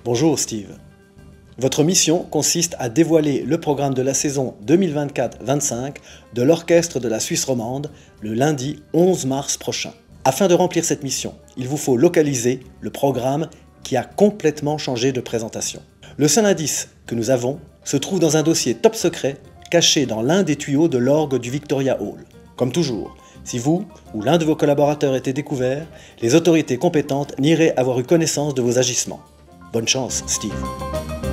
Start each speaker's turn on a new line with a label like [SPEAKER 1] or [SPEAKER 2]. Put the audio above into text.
[SPEAKER 1] Bonjour Steve. Votre mission consiste à dévoiler le programme de la saison 2024-25 de l'Orchestre de la Suisse romande le lundi 11 mars prochain. Afin de remplir cette mission, il vous faut localiser le programme qui a complètement changé de présentation. Le seul indice que nous avons se trouve dans un dossier top secret caché dans l'un des tuyaux de l'orgue du Victoria Hall. Comme toujours, si vous ou l'un de vos collaborateurs était découvert, les autorités compétentes nieraient avoir eu connaissance de vos agissements. Bonne chance, Steve.